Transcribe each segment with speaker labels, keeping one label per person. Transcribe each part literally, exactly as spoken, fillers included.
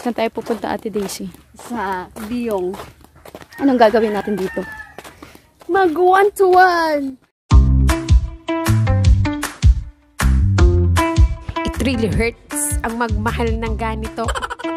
Speaker 1: Saan tayo pupunta, Ate Daisy?
Speaker 2: Sa Biyong.
Speaker 1: Anong gagawin natin dito?
Speaker 2: Mag one to one!
Speaker 3: It really hurts ang magmahal ng ganito.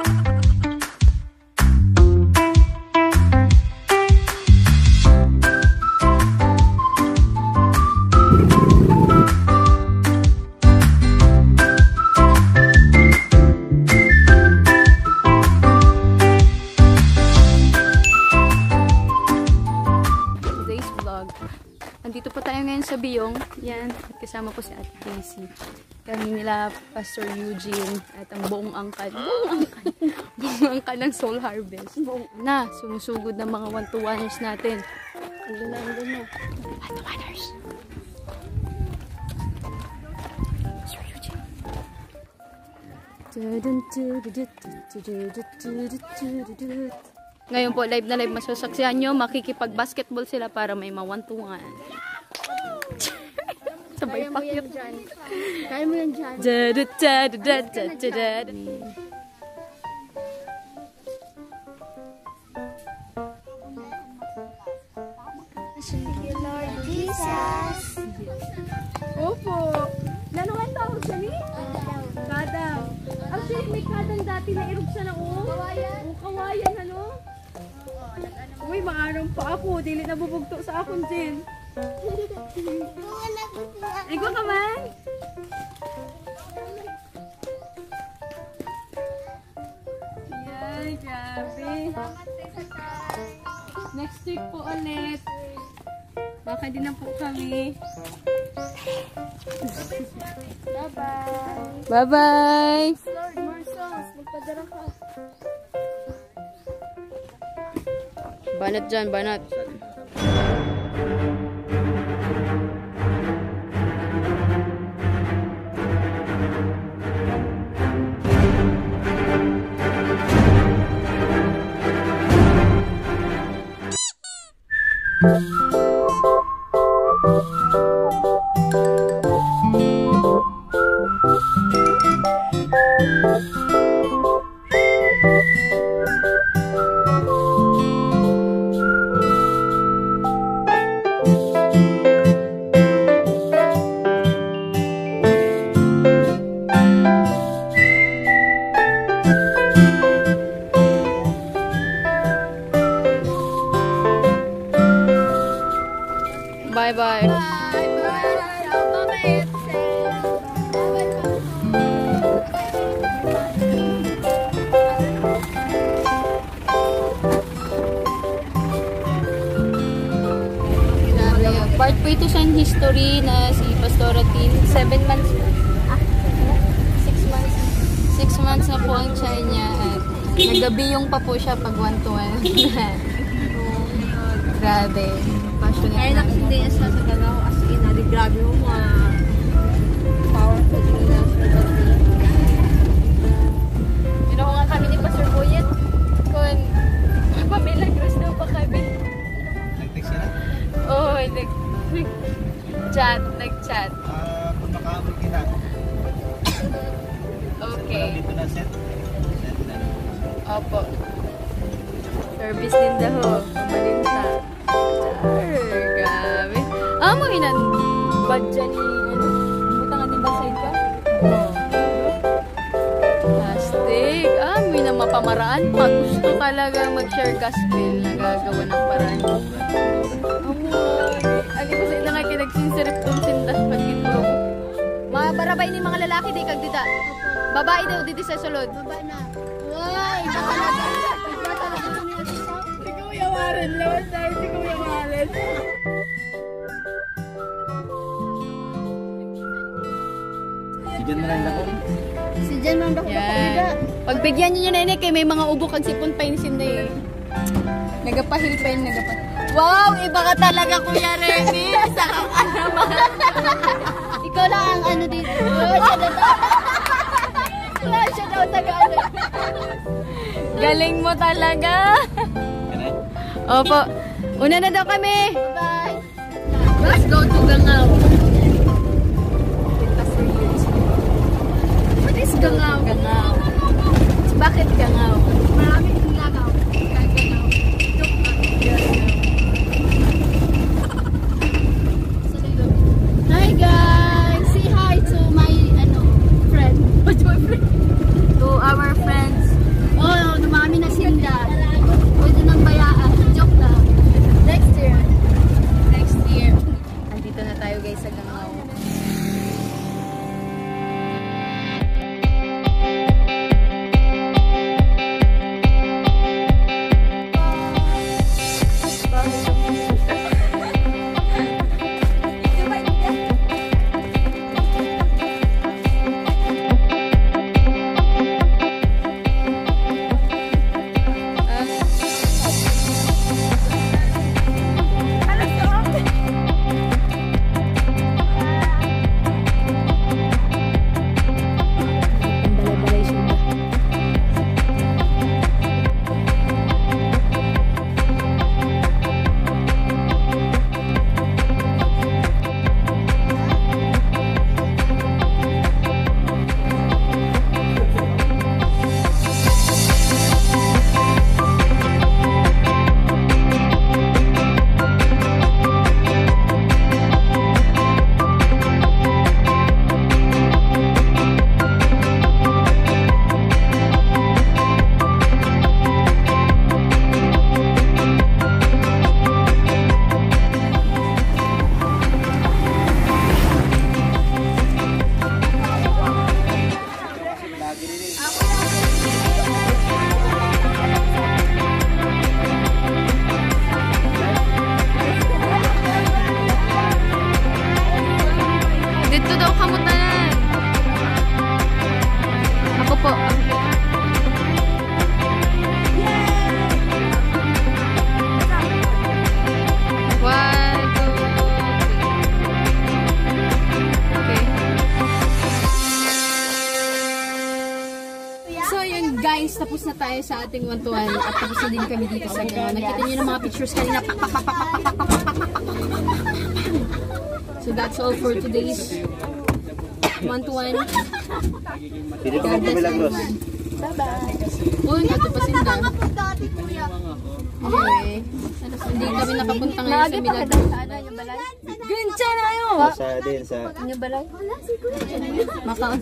Speaker 1: Andito po tayo ngayon sa Biyong. Yan, at kasama po si Ate Daisy. Kami nila Pastor Eugene at ang buong angkan. Buong angkan. Buong angkan ng Soul Harvest. Buong na, sumusugod ng mga one-to-oneers natin. Ano na, ano na. One-to-oneers. Pastor Eugene. Ngayon po, live na live masasaksihan nyo. Makikipag-basketball sila para may ma one-to-one. Sabay pakit.
Speaker 2: Kaya mo yan dyan.
Speaker 4: Thank you, Lord Jesus.
Speaker 2: Opo. Nanuhan tawag siya ni? Kadaw. Actually, may kadang dati na irog siya na o. Kawayan. O, kawayan, ano? Uy, maanong pa ako. Dili na bubugto sa akong Jen. Ikaw ka man? Yan, grabe. Next week po ulit. Baka din na po kami.
Speaker 4: Bye-bye.
Speaker 1: Bye-bye!
Speaker 4: Lord, more songs. Magpadara ka.
Speaker 1: Banat dyan, banat. Bye-bye. Part po ito sa history na si Pastora Tin. Seven months. Ah, six months. Six months na po ang tiyan niya. At nagabiyong pa po siya pag one to one. Grabe.
Speaker 2: Kaya nakasindi niya sa sa galaw. As in, nadi grabe mo mga powerful nila.
Speaker 1: Ginawa nga kami ni Pastor Boyet. Kung papamilagros daw pa kami.
Speaker 5: Nag-text sila?
Speaker 1: Oo, oh, nag-chat. Nag-chat.
Speaker 5: Ah, kung makaamay kita.
Speaker 1: Okay.
Speaker 5: Dito na set. Set na.
Speaker 1: Opo. Service din daw. Pamalinta. Char, grabe. Ah, mo inan. Bad dyan ni, ano? Butangan din ba side ka? Oo. Plastic. Ah, may na mapamaraan. Pag gusto talaga mag-share gospel, nagagawa ng paraan. Amoy. Ang iba sa ilang ay kinagsinsirip tong sindas pag ginbro. Mga barabay ni mga lalaki, di kag dita. Babae daw dito sa sulod.
Speaker 4: Baba na. Uy, baka na talaga.
Speaker 2: Si Kuya Warren, lawas tayo si Kuya Warren.
Speaker 5: Bigyan na lang ako.
Speaker 4: Si Jen ang dako
Speaker 1: Yan. Pagbigyan niyo na yun, kay may mga ubo kag sipon pa yun sinda eh. Nagapahil pa yun, nagapahil. Wow, iba ka talaga, Kuya Remy. Isa kang ano naman.
Speaker 4: Ikaw lang ang ano dito. Wala siya daw taga-ano.
Speaker 1: Galing mo talaga.
Speaker 5: Ganay?
Speaker 1: Opo. Una na daw kami.
Speaker 4: Bye-bye.
Speaker 1: Let's go to Gangaw. What is Gangaw? Gangaw. Bakit Gangaw? So yun guys, tapos na tayo sa ating one to one at tapos na din kami dito sa gano'n. Nakita niyo ng mga pictures kanina. Pak, pak, pak, pak, pak, pak, pak, pak, pak, pak. So that's all for today's one to one.
Speaker 5: Pili pa kami Milagros.
Speaker 1: Bye-bye. Uy, ato pa sinda. Okay. Hindi kami nakapunta ngayon sa Milagros. Gancha na yun!
Speaker 5: Sa din, sa...
Speaker 1: Makaon.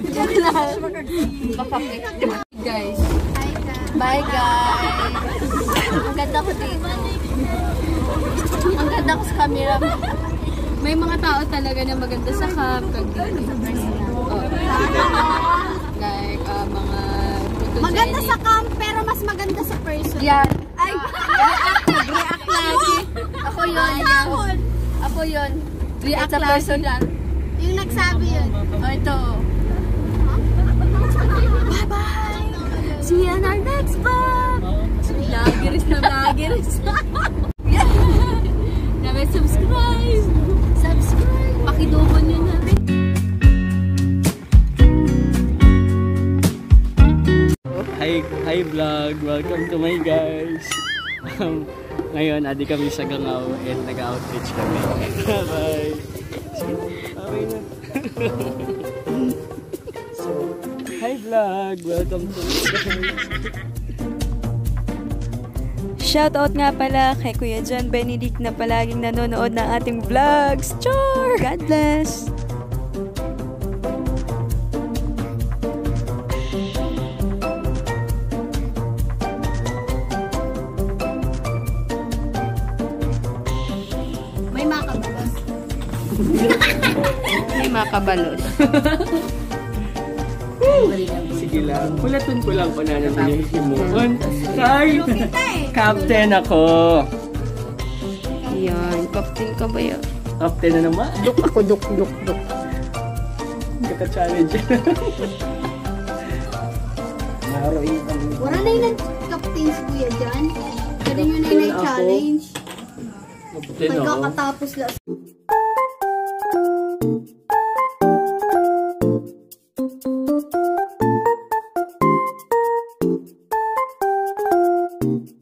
Speaker 1: Guys.
Speaker 4: Bye guys. Ang ganda ko dito. Ang ganda ko sa camera.
Speaker 1: May mga tao talaga na maganda sa camp. Oh. Like, uh, mga photogenic.
Speaker 4: Maganda sa camp pero mas maganda sa person.
Speaker 1: Yan.
Speaker 4: Ay! React, react lagi. Ako yun. Yun. Ako yun.
Speaker 1: React sa personal.
Speaker 4: Yung nagsabi yun.
Speaker 1: Oh, ito.
Speaker 4: Bye-bye!
Speaker 1: See you on our next vlog! Vloggeries na vloggeries. Dapat subscribe! Subscribe! Pakidubo nyo na.
Speaker 6: Hi, hi vlog! Welcome to my guys! Um, ngayon, adi kami sa Gangaw at nag-outreach kami. Bye! Okay na. So, hi vlog! Welcome to my guys!
Speaker 2: Shoutout nga pala kay Kuya John Benedict na palaging nanonood ng ating vlogs. Char! God bless!
Speaker 4: May makabalos.
Speaker 1: May makabalos.
Speaker 6: Sige lang. Pulaton ko lang kung ano pinahisimuhan. Hi! Captain ako!
Speaker 1: Yan. Captain ka ba yan?
Speaker 6: Captain na naman.
Speaker 1: Duk ako, duk, duk, duk.
Speaker 6: Kaka-challenge. Naroin kami.
Speaker 4: Wala na yung nag-captain si Kuya Jan. Pwede nyo na yung challenge.
Speaker 6: Captain ako.
Speaker 4: Pagkakatapos lang.
Speaker 6: Thank you.